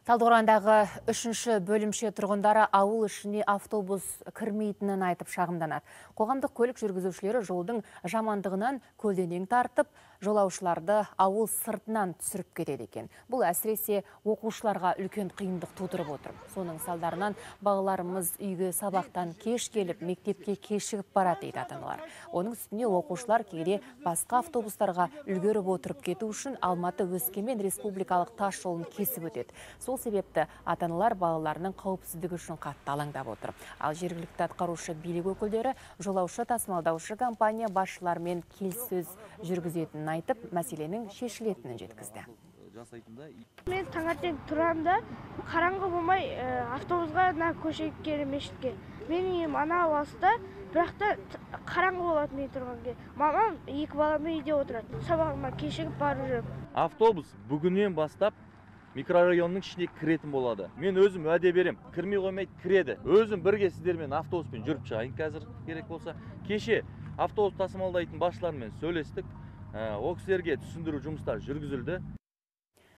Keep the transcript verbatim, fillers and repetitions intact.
Талдықорандағы үшінші бөлімше тұрғындары ауыл ішіне автобус кірмейтінін айтып шағымданады. Қоғамдық көлік жүргізушілері жолдың жамандығынан көлденең тартып, жолаушыларды ауыл сыртынан түсіріп кетеді екен. Бұл әсіресе оқушыларға үлкен қиындық тудырып отыр. Соның салдарынан балаларымыз үйге сабақтан кеш келіп, мектепке кешігіп барады дейді ата-аналар. Оның үстіне оқушылар кейде басқа автобустарға үлгеріп отырып кету үшін Алматы-Өскемен республикалық тас жолын кесіп өтеді. Сол себепті ата-аналар балаларының қауіпсіздігі үшін қатты алаңдап отыр. Ал жергілікті атқарушы билік өкілдері жолаушы тасымалдаушы компания басшыларымен келіссөз жүргізетінін айтып, мәселенің шешілетінін жеткізді. Мен таңертең тұрамда, қараңғы болмай автобусға көшеге келем мешітке. Менің үйім ана алыста, бірақ та қараңғы болады мен тұрғанға. Мамам екі баламмен үйде отырады. Сабағыма кешігіп барып жүріп. Автобус бүгіннен бастап микрорайонның ішіне кіретін болады. Мен өзім уәде берем, кірмей қоймайды, кіреді. Өзім бірге сіздермен автобуспен жүріп шығайын қазір керек болса. Кеше автобус тасымалдайтын басшылармен сөйлестік. Ол кісілерге түсіндіру жұмыстары жүргізілді.